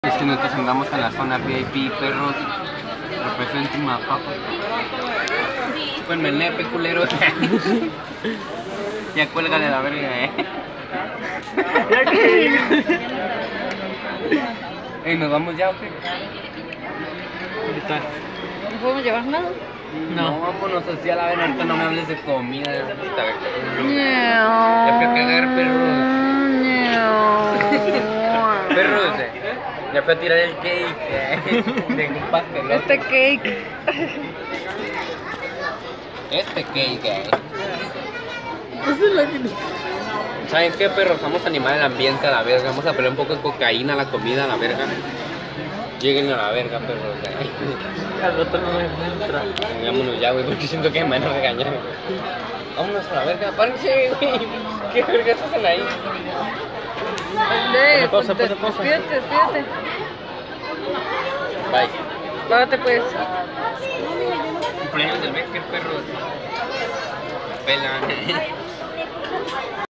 Es que nosotros andamos en la zona VIP, perros. Representen Macaco. Pues me nepe, culeros. Ya cuélgale la verga, Ey, ¿nos vamos ya o qué? ¿No podemos llevar nada? No, vámonos así a la verga. Ahorita no me hables de comida. Ya Ya fui a cagar, perros. Perros, ya fui a tirar el cake. De un pastel. Este cake. Este cake, ¿Saben qué, perros? Vamos a animar el ambiente a la verga. Vamos a poner un poco de cocaína a la comida a la verga. Lleguen a la verga, perros. Al rato no me encuentra. Vámonos ya, güey, porque siento que me van a regañar. Vámonos a la verga. Párense, güey. ¿Qué vergas hacen ahí? Pausa. Despídete. Bye. Párate pues. Cumpleaños del Becker, perros. Pelan.